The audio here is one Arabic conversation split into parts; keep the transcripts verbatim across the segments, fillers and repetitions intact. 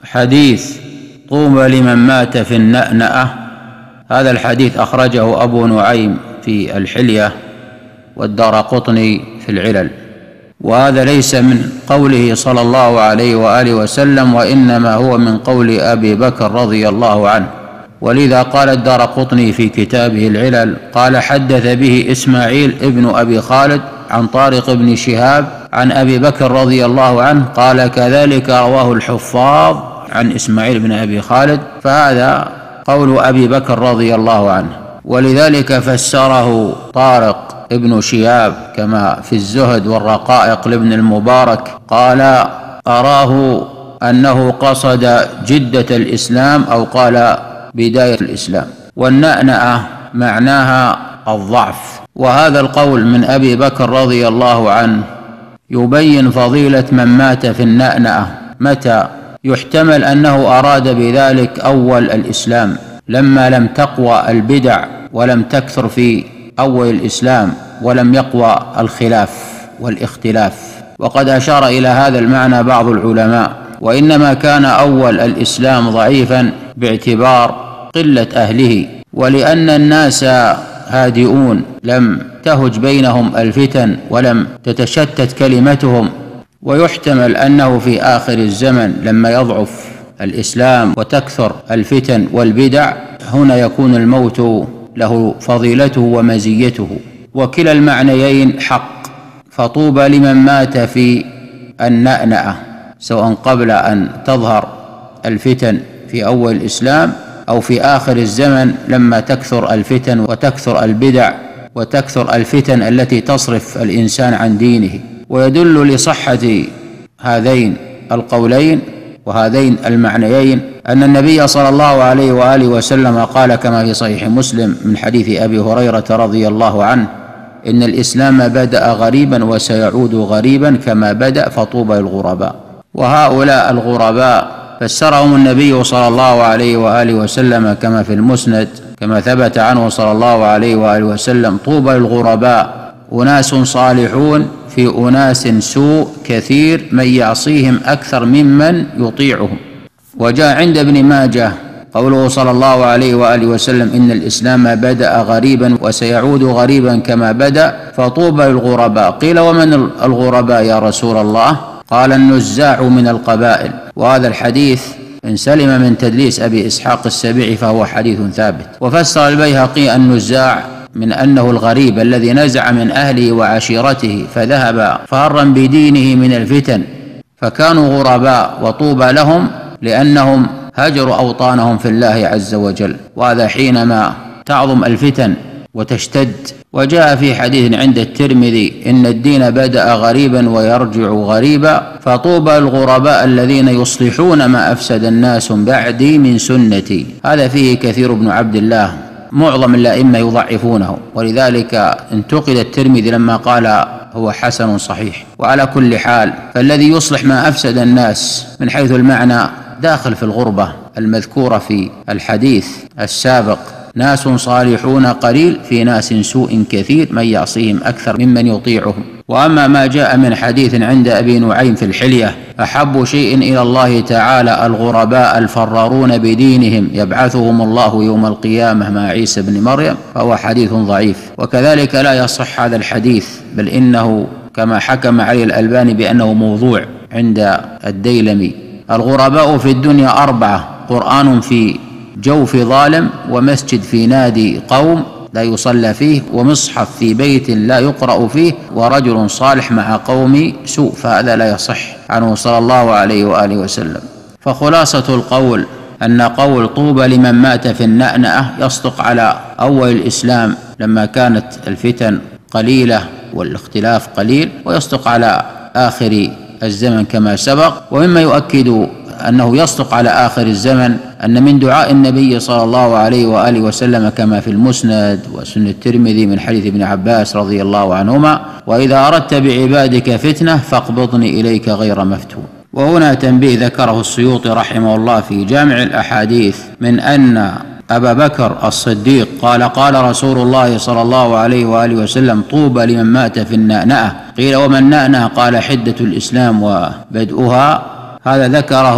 حديث طوبى لمن مات في النأنأة. هذا الحديث أخرجه أبو نعيم في الحلية والدارقطني في العلل، وهذا ليس من قوله صلى الله عليه وآله وسلم، وإنما هو من قول أبي بكر رضي الله عنه. ولذا قال الدارقطني في كتابه العلل قال: حدث به إسماعيل ابن أبي خالد عن طارق بن شهاب عن أبي بكر رضي الله عنه، قال: كذلك رواه الحفاظ عن إسماعيل بن أبي خالد. فهذا قول أبي بكر رضي الله عنه، ولذلك فسره طارق ابن شهاب كما في الزهد والرقائق لابن المبارك، قال: أراه أنه قصد جدة الإسلام أو قال بداية الإسلام، والنأنأة معناها الضعف. وهذا القول من أبي بكر رضي الله عنه يبين فضيلة من مات في النأنأة. متى؟ يحتمل أنه أراد بذلك أول الإسلام، لما لم تقوى البدع ولم تكثر في أول الإسلام ولم يقوى الخلاف والاختلاف. وقد أشار إلى هذا المعنى بعض العلماء، وإنما كان أول الإسلام ضعيفا باعتبار قلة أهله، ولأن الناس هادئون لم تهج بينهم الفتن ولم تتشتت كلمتهم. ويحتمل أنه في آخر الزمن لما يضعف الإسلام وتكثر الفتن والبدع، هنا يكون الموت له فضيلته ومزيته. وكلا المعنيين حق، فطوبى لمن مات في النأنأة، سواء قبل أن تظهر الفتن في أول الإسلام أو في آخر الزمن لما تكثر الفتن وتكثر البدع وتكثر الفتن التي تصرف الإنسان عن دينه. ويدل لصحة هذين القولين وهذين المعنيين أن النبي صلى الله عليه وآله وسلم قال كما في صحيح مسلم من حديث أبي هريرة رضي الله عنه: إن الإسلام بدأ غريبا وسيعود غريبا كما بدأ، فطوبى للغرباء. وهؤلاء الغرباء فسرهم النبي صلى الله عليه وآله وسلم كما في المسند، كما ثبت عنه صلى الله عليه وآله وسلم: طوبى للغرباء، أناس صالحون في أناس سوء كثير من يعصيهم أكثر ممن يطيعهم. وجاء عند ابن ماجه قوله صلى الله عليه وآله وسلم: إن الإسلام بدأ غريبا وسيعود غريبا كما بدأ، فطوبى للغرباء. قيل: ومن الغرباء يا رسول الله؟ قال: النزاع من القبائل. وهذا الحديث إن سلم من تدليس أبي إسحاق السبيعي فهو حديث ثابت. وفسر البيهقي النزاع من أنه الغريب الذي نزع من أهله وعشيرته فذهب فارا بدينه من الفتن، فكانوا غرباء، وطوبى لهم لأنهم هجروا أوطانهم في الله عز وجل، وهذا حينما تعظم الفتن وتشتد. وجاء في حديث عند الترمذي: إن الدين بدأ غريبا ويرجع غريبا، فطوبى الغرباء الذين يصلحون ما أفسد الناس بعدي من سنتي. هذا فيه كثير بن عبد الله، معظم الأئمة يضعفونه، ولذلك انتقد الترمذي لما قال هو حسن صحيح. وعلى كل حال فالذي يصلح ما أفسد الناس من حيث المعنى داخل في الغربة المذكورة في الحديث السابق: ناس صالحون قليل في ناس سوء كثير من يعصيهم أكثر ممن يطيعهم. وأما ما جاء من حديث عند أبي نعيم في الحلية: أحب شيء إلى الله تعالى الغرباء الفرارون بدينهم يبعثهم الله يوم القيامة مع عيسى بن مريم، فهو حديث ضعيف. وكذلك لا يصح هذا الحديث، بل إنه كما حكم عليه الألباني بأنه موضوع عند الديلمي. الغرباء في الدنيا أربعة: قرآن في جوف ظالم، ومسجد في نادي قوم لا يصلى فيه، ومصحف في بيت لا يقرأ فيه، ورجل صالح مع قوم سوء. فهذا لا يصح عنه صلى الله عليه وآله وسلم. فخلاصة القول أن قول طوبى لمن مات في النأنأة يصدق على أول الإسلام لما كانت الفتن قليلة والاختلاف قليل، ويصدق على آخر الزمن كما سبق. ومما يؤكد أنه يصدق على آخر الزمن أن من دعاء النبي صلى الله عليه وآله وسلم كما في المسند وسنة الترمذي من حديث ابن عباس رضي الله عنهما: وإذا أردت بعبادك فتنة فاقبضني إليك غير مفتون. وهنا تنبيه ذكره السيوطي رحمه الله في جامع الأحاديث من أن أبا بكر الصديق قال: قال رسول الله صلى الله عليه وآله وسلم: طوبى لمن مات في النأنأة. قيل: وما النأنأة؟ قال: حدة الإسلام وبدؤها. هذا ذكره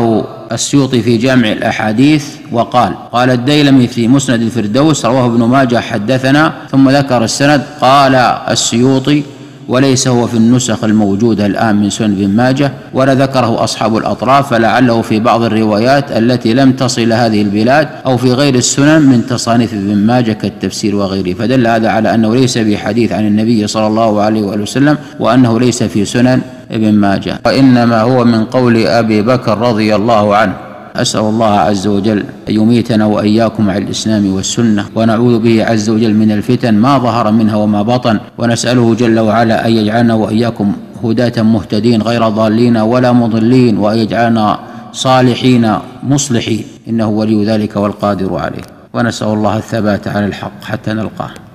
السيوطي في جامع الأحاديث وقال: قال الديلمي في مسند الفردوس رواه ابن ماجه حدثنا، ثم ذكر السند. قال السيوطي: وليس هو في النسخ الموجودة الآن من سنن ابن ماجه، ولا ذكره أصحاب الأطراف، فلعله في بعض الروايات التي لم تصل إلى هذه البلاد، أو في غير السنن من تصانيف ابن ماجه كالتفسير وغيره. فدل هذا على أنه ليس بحديث عن النبي صلى الله عليه وآله وسلم، وأنه ليس في سنن ابن ماجه، وإنما هو من قول أبي بكر رضي الله عنه. أسأل الله عز وجل أن يميتنا وإياكم على الإسلام والسنة، ونعوذ به عز وجل من الفتن ما ظهر منها وما بطن، ونسأله جل وعلا أن يجعلنا وإياكم هداة مهتدين غير ضالين ولا مضلين، وأن يجعلنا صالحين مصلحين، إنه ولي ذلك والقادر عليه. ونسأل الله الثبات على الحق حتى نلقاه.